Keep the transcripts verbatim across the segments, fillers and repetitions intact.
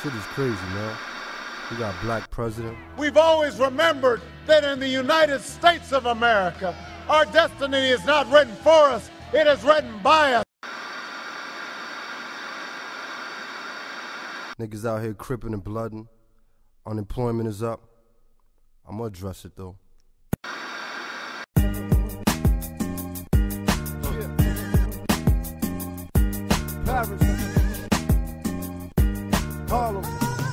Shit is crazy, man. We got a black president. We've always remembered that in the United States of America, our destiny is not written for us, it is written by us. Niggas out here crippin' and bloodin'. Unemployment is up. I'ma address it though. Paris, Harlem.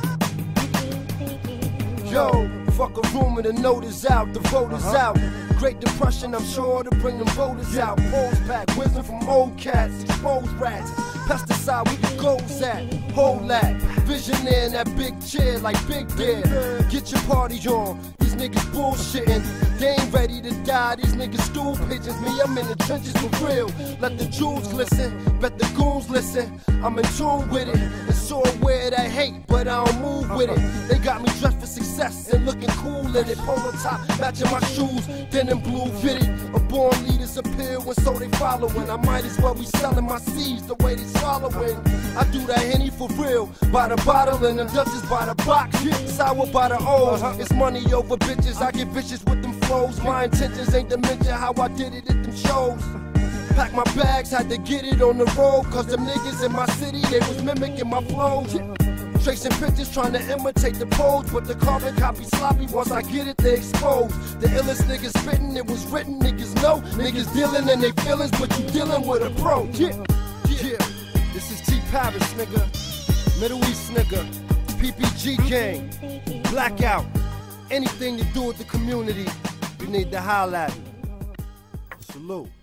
Yo, fuck a rumor, the note is out, the vote is uh-huh. out. Great Depression, I'm sure to bring them voters yeah. out. Polls pack, wisdom from old cats, exposed rats. Pesticide, where the goals at? Hold that. Visionaire in that big chair like Big Dare. Get your party on. These niggas bullshitting. They ain't ready to die. These niggas stool pigeons. Me, I'm in the trenches for real. Let the jewels glisten. Bet the goons listen. I'm in tune with it. And so aware that hate, but I don't move with it. They got me dressed for success and looking cool in it. Polo top, matching my shoes. Denim blue fitted. A born leaders appeal and so they following. I might as well be selling my seeds the way they swallowing. I do that Henny for real. By the bottle and them Dutchess by the box. Sour by the O's. It's money over bitches. I get vicious with them flows. My intentions ain't to mention how I did it at them shows. Pack my bags, had to get it on the road. Cause them niggas in my city, they was mimicking my flows. Tracing pictures, trying to imitate the pose. But the carbon copy sloppy, once I get it, they expose. The illest niggas spitting, it was written, niggas know. Niggas dealing in they feelings, but you dealing with a pro. Yeah, yeah. This is T.Parris, nigga. Middle East, nigga. P P G gang. Blackout. Anything to do with the community, you need to holler at me. Salute.